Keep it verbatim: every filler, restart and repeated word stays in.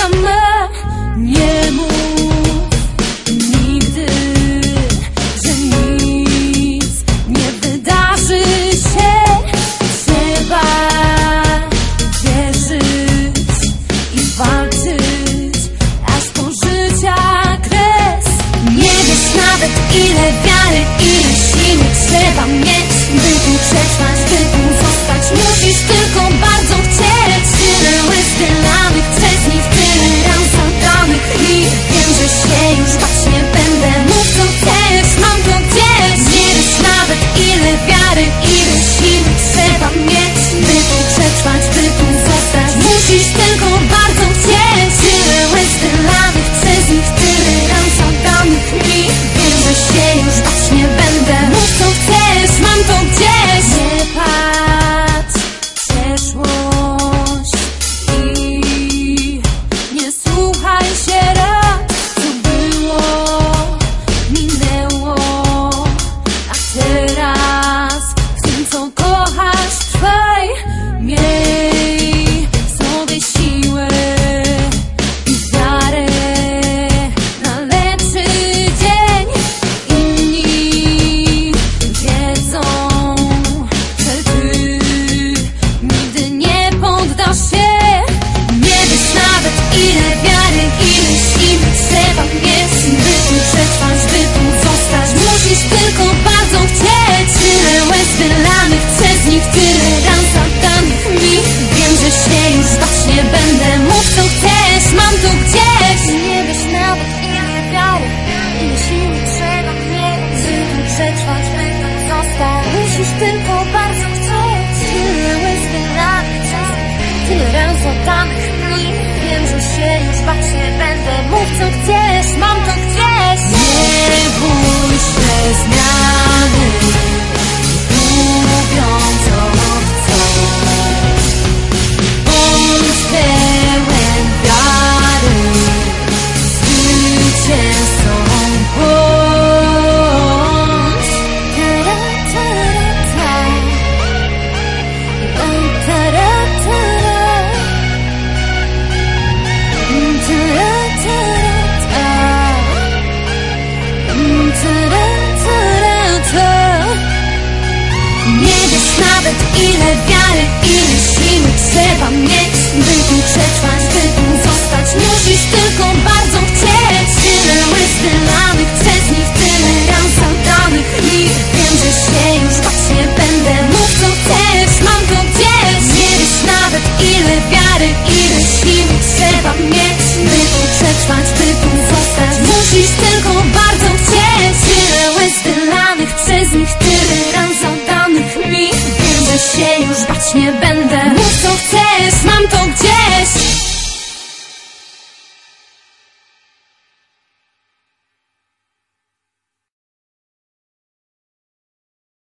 same. Nie mów nigdy, że nic nie wydarzy się. Trzeba wierzyć i walczyć aż po życia kres. Nie wiesz nawet, ile wiary, ile siły trzeba mieć, by tu przetrwać, by tu zostać. Musisz tylko bardzo chcieć. Tyle łez wylanych przez nich, tyle ran zadanych i wiem, że się już bać nie będę. Mów co chcesz, mam to gdzieś. Nie wiesz nawet, ile wiary, ile siły trzeba mieć, by tu przetrwać, by tu zostać. Musisz tylko bardzo chcieć. Tyle łez wylanych przez nich, tyle ran zadanych i wiem, że się już bać nie będę. Mów co chcesz, mam to gdzieś. Nie patrz w przeszłość i nie słuchaj się rad, co było, minęło, a teraz w tym, co kochasz, trwaj. Miej w sobie siłę i wiarę na lepszy dzień. Inni wiedzą, że ty nigdy nie poddasz się. Nie wiesz nawet, ile wiary, ile siły trzeba mieć, by tu przetrwać, by tu zostać. Musisz tylko bardzo chcieć. Tyle łez wylanych przez nich, tyle ran zadanych mi. Wiem, że się już bać nie będę. Mów co chcesz, mam to gdzieś. Nie wiesz nawet, ile wiary, ile siły trzeba mieć, by tu przetrwać, by tu zostać. Musisz tylko bardzo chcieć. Tyle łez wylanych przez nich, tyle ran zadanych mi. Wiem, że się już bać nie będę. Mów co chcesz, mam to gdzieś. Nie bój się zmiany, lubią co chcą. Bądź pełen wiary, zwycięzcą bądź. Ta-ra, ta-ra, ta. Ta-ra, ta-ra. Ta-ra, ta-ra, ta. Ta-ra, ta-ra, ta. Nie wiesz nawet, ile wiary, ile siły trzeba mieć, by tu przetrwać, by tu zostać. Musisz tylko bardzo chcieć. Tyle łez wylanych przez nich, tyle ran zadanych i wiem, że się już bać nie będę. Mów co chcesz, mam to gdzieś. Nie wiesz nawet, ile wiary, ile siły trzeba mieć, by tu przetrwać, by tu zostać. Musisz tylko bardzo chcieć. Tyle łez wylanych przez nich, tyle ran zadanych mi. Wiem, że się już bać nie będę.